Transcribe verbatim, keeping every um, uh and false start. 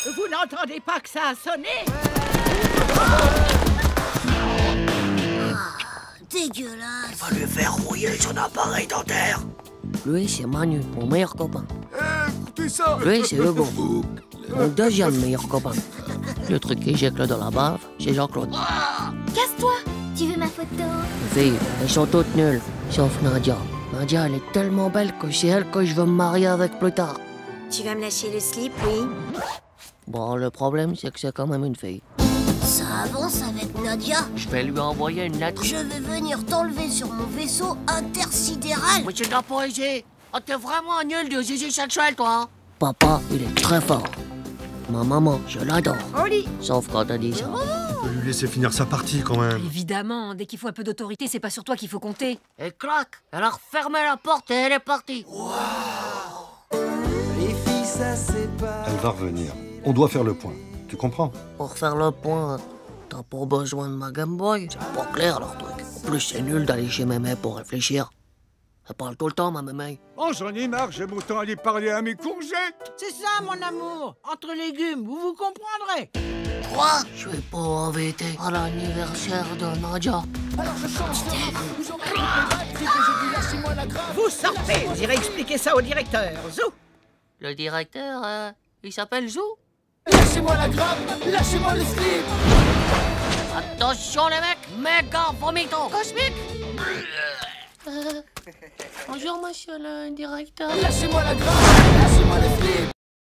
Vous n'entendez pas que ça a sonné? Dégueulasse. Va lui faire rouiller son appareil dentaire. Lui, c'est Manu, mon meilleur copain. Eh, écoutez ça. Lui, c'est Hugo, mon deuxième meilleur copain. Le truc qui gicle dans la bave, c'est Jean-Claude. Casse-toi. Tu veux ma photo? Les filles, elles sont toutes nulles, sauf Nadia. Nadia, elle est tellement belle que c'est elle que je veux me marier avec plus tard. Tu vas me lâcher le slip, oui? Bon, le problème, c'est que c'est quand même une fille. Ça avance avec Nadia. Je vais lui envoyer une lettre. Je vais venir t'enlever sur mon vaisseau intersidéral. Mais c'est de la poésie. Oh, t'es vraiment nul de zizi sexuel, toi. Papa, il est très fort. Ma maman, je l'adore. Au lit. Sauf quand elle dit ça. On peut lui laisser finir sa partie quand même. Évidemment, dès qu'il faut un peu d'autorité, c'est pas sur toi qu'il faut compter. Et clac, elle a refermé la porte et elle est partie. Elle va revenir. On doit faire le point. Tu comprends? Pour faire le point, t'as pas besoin de ma Game Boy. C'est pas clair, leur truc. En plus, c'est nul d'aller chez mémé pour réfléchir. Elle parle tout le temps, ma mémé. Oh, j'en ai marre, j'aime autant aller parler à mes courgettes. C'est ça, mon amour. Entre légumes, vous vous comprendrez. Quoi? Je suis pas invité à l'anniversaire de Nadia. Vous sortez. Vous irez expliquer ça au directeur. Zou. Le directeur, euh, il s'appelle Zou. Lâchez-moi la grappe, lâchez-moi le slip. Attention les mecs, méga vomito cosmique. Euh, Bonjour monsieur le directeur. Lâchez-moi la grappe, lâchez-moi le slip.